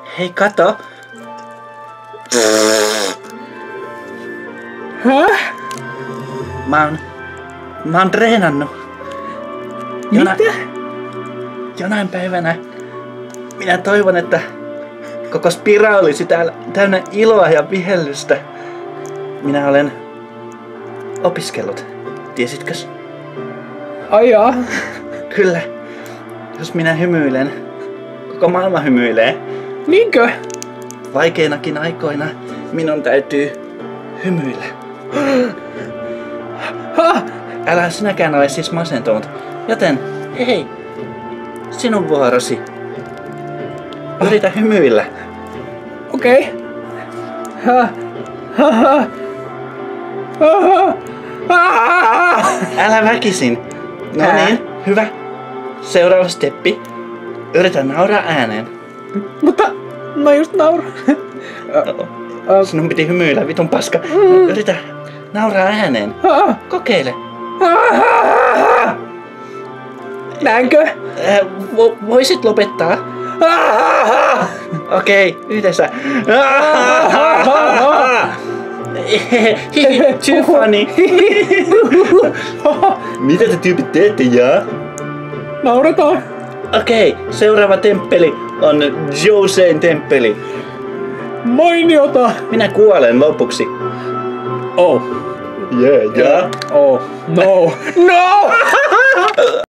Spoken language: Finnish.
Hei, kato. Häh? Mä oon treenannut. Mitä? Jonain päivänä minä toivon, että koko Spira olisi täynnä iloa ja vihellystä. Minä olen opiskellut. Tiesitkös? Ai jaa. Kyllä. Jos minä hymyilen, koko maailma hymyilee. Niinkö? Vaikeinakin aikoina minun täytyy hymyillä. Älä sinäkään ole siis masentunut. Joten, hei, sinun vuorosi. Yritä hymyillä. Okei. Älä väkisin. No niin, hyvä. Seuraava steppi. Yritä nauraa ääneen. Mutta mä just nauran. Sinun piti hymyillä, vitun paska. Yritä nauraa ääneen. Kokeile. Näinkö? Voisit lopettaa? Okei, yhdessä. Too funny. Mitä te tyypit teette, jaa? Naurataan. Okei, seuraava temppeli on Josein temppeli. Mainiota. Minä kuolen lopuksi. Oh. Yeah. Oh. No. No!